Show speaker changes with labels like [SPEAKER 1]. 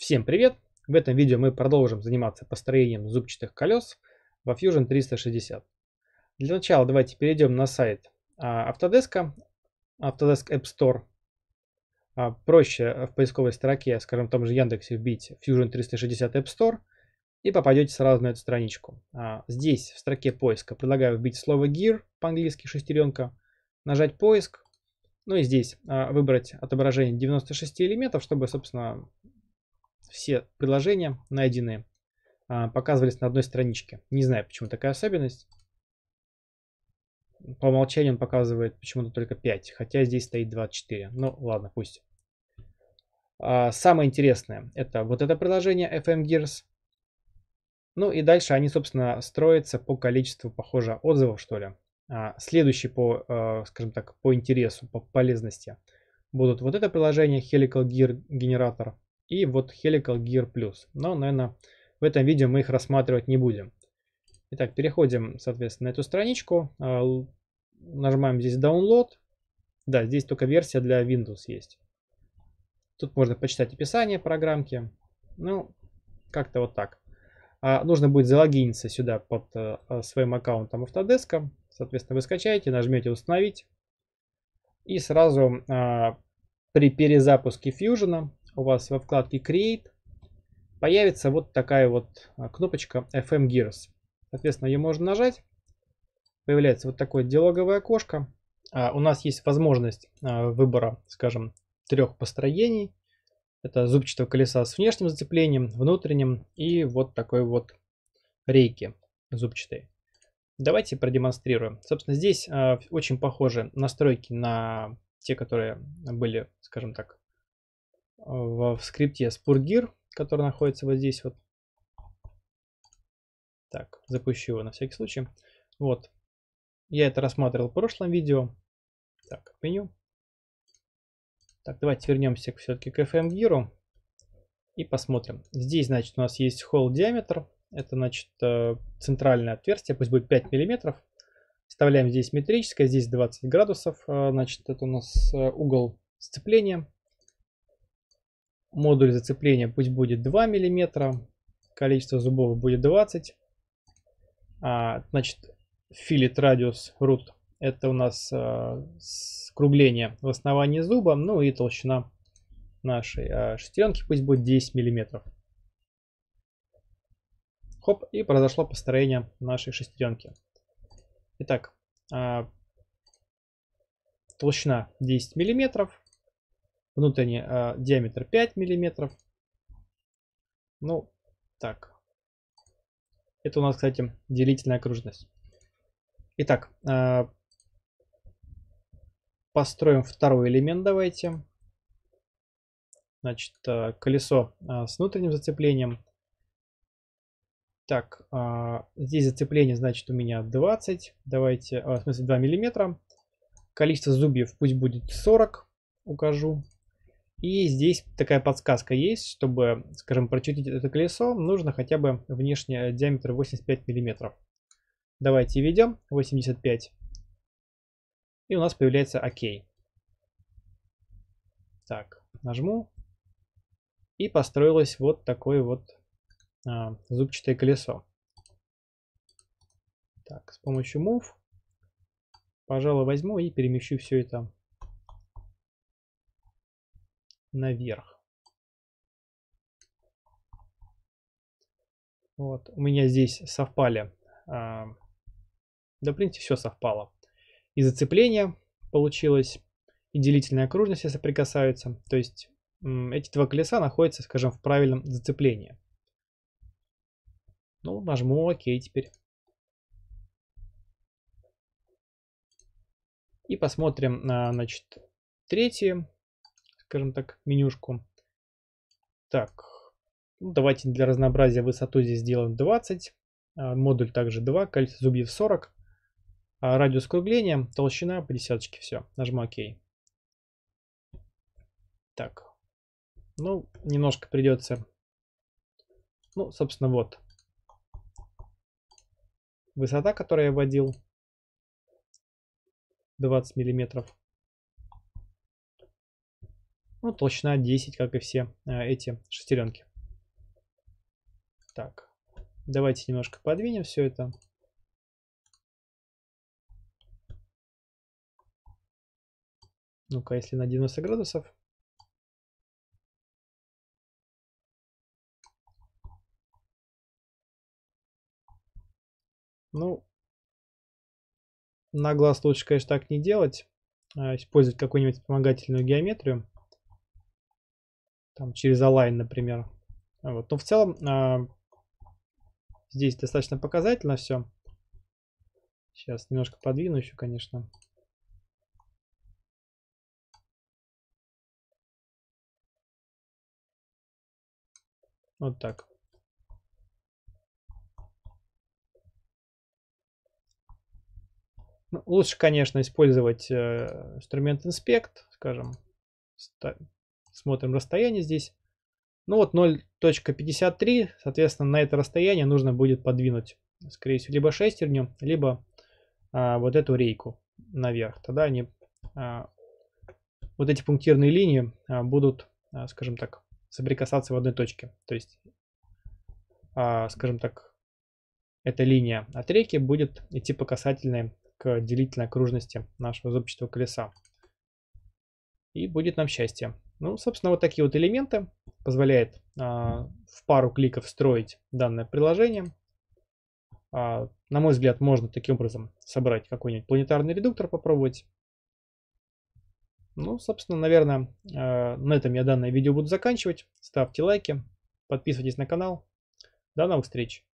[SPEAKER 1] Всем привет! В этом видео мы продолжим заниматься построением зубчатых колес во Fusion 360. Для начала давайте перейдем на сайт Autodesk, Autodesk App Store. Проще в поисковой строке, скажем, в том же Яндексе вбить Fusion 360 App Store и попадете сразу на эту страничку. Здесь в строке поиска предлагаю вбить слово Gear, по-английски шестеренка, нажать поиск, ну и здесь выбрать отображение 96 элементов, чтобы, собственно, все предложения найденные показывались на одной страничке. Не знаю, почему такая особенность. По умолчанию он показывает почему-то только 5, хотя здесь стоит 24. Ну ладно, пусть. Самое интересное это вот это приложение FM Gears. Ну и дальше они, собственно, строятся по количеству, похоже, отзывов, что ли. Следующий по, скажем так, по интересу, по полезности будут вот это приложение Helical Gear Generator и вот Helical Gear Plus. Но, наверное, в этом видео мы их рассматривать не будем. Итак, переходим, соответственно, на эту страничку. Нажимаем здесь Download. Да, здесь только версия для Windows есть. Тут можно почитать описание программки. Ну, как-то вот так. Нужно будет залогиниться сюда под своим аккаунтом Autodesk. Соответственно, вы скачаете, нажмете «Установить». И сразу при перезапуске Fusion у вас во вкладке Create появится вот такая вот кнопочка FM Gears. Соответственно, ее можно нажать. Появляется вот такое диалоговое окошко. У нас есть возможность выбора, скажем, 3 построений. Это зубчатого колеса с внешним зацеплением, внутренним и вот такой вот рейки зубчатой. Давайте продемонстрируем. Собственно, здесь очень похожи настройки на те, которые были, скажем так, в скрипте SpurGear, который находится вот здесь вот. Так, запущу его на всякий случай. Вот. Я это рассматривал в прошлом видео. Так, меню. Так, давайте вернемся все-таки к FM Gear и посмотрим. Здесь, значит, у нас есть hole диаметр. Это, значит, центральное отверстие, пусть будет 5 мм. Вставляем здесь метрическое, здесь 20 градусов. Значит, это у нас угол сцепления. Модуль зацепления пусть будет 2 мм. Количество зубов будет 20. Значит, филет радиус root. Это у нас скругление в основании зуба. Ну и толщина нашей шестеренки пусть будет 10 мм. Хоп, и произошло построение нашей шестеренки. Итак, толщина 10 мм, внутренний диаметр 5 мм. Ну, так. Это у нас, кстати, делительная окружность. Итак, построим второй элемент давайте. Значит, колесо с внутренним зацеплением. Так, здесь зацепление, значит, у меня 20. Давайте, в смысле 2 мм. Количество зубьев пусть будет 40. Укажу. И здесь такая подсказка есть, чтобы, скажем, прочертить это колесо, нужно хотя бы внешний диаметр 85 мм. Давайте введем 85. И у нас появляется ОК. Так, нажму. И построилось вот такое вот зубчатое колесо. Так, с помощью Move, пожалуй, возьму и перемещу все это наверх. Вот, у меня здесь совпали, да, в принципе, все совпало. И зацепление получилось, и делительная окружность соприкасаются. То есть эти два колеса находятся, скажем, в правильном зацеплении. Ну, нажму ОК теперь. И посмотрим на, значит, третью, скажем так, менюшку. Так, ну, давайте для разнообразия высоту здесь сделаем 20. Модуль также 2, количество зубьев 40. Радиус скругления, толщина по десяточке, все. Нажму ОК. Так, ну, немножко придется. Ну, собственно, вот. Высота, которую я вводил. 20 миллиметров. Ну, толщина 10, как и все эти шестеренки. Так, давайте немножко подвинем все это. Ну-ка, если на 90 градусов. Ну, на глаз лучше, конечно, так не делать. Использовать какую-нибудь вспомогательную геометрию. Там через Align, например. Вот. Но в целом здесь достаточно показательно все. Сейчас немножко подвину еще, конечно. Вот так. Ну, лучше, конечно, использовать инструмент Inspect, скажем. Смотрим расстояние здесь. Ну вот 0.53, соответственно, на это расстояние нужно будет подвинуть, скорее всего, либо шестерню, либо вот эту рейку наверх. Тогда они, вот эти пунктирные линии будут, скажем так, соприкасаться в одной точке. То есть, скажем так, эта линия от рейки будет идти по касательной к делительной окружности нашего зубчатого колеса. И будет нам счастье. Ну, собственно, вот такие вот элементы позволяет в пару кликов строить данное приложение. На мой взгляд, можно таким образом собрать какой-нибудь планетарный редуктор, попробовать. Ну, собственно, наверное, на этом я данное видео буду заканчивать. Ставьте лайки, подписывайтесь на канал. До новых встреч!